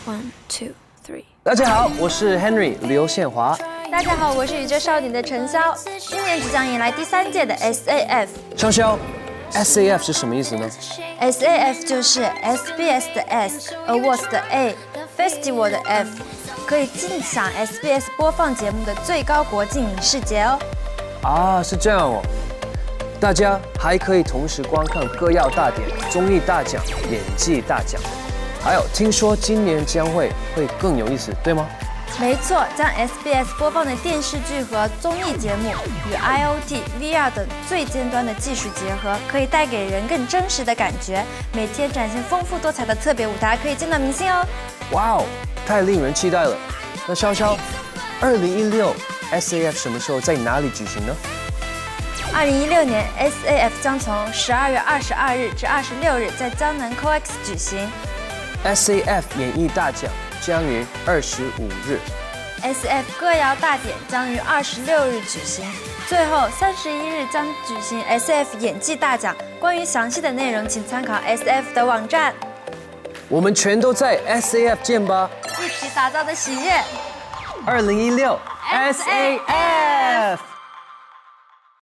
One, two, three。 大家好，我是 Henry 刘宪华。 大家好，我是宇宙少女的陈潇。今年即将迎来第3届的 SAF。 潇潇 ，SAF 是什么意思呢 ？SAF 就是 SBS 的 S、Awards 的 A、Festival 的 F， 可以尽享 SBS 播放节目的最高国际影视节哦。 啊，是这样哦。大家还可以同时观看歌谣大典、综艺大奖、演技大奖，还有听说今年将会更有意思，对吗？ 没错，将 SBS 播放的电视剧和综艺节目与 IoT、VR 等最尖端的技术结合，可以带给人更真实的感觉。每天展现丰富多彩的特别舞台，可以见到明星哦。 哇哦，太令人期待了！那潇潇，2016 SAF 什么时候在哪里举行呢 ？2016年 SAF 将从12月22日至26日在江南 COEX 举行。 SAF 演艺大奖将于25日。 SF 歌谣大典将于26日举行，最后31日将举行 SF 演技大奖。关于详细的内容，请参考 SF 的网站。 我们全都在 SAF 见吧！ 一起打造的喜悦。 2016 SAF。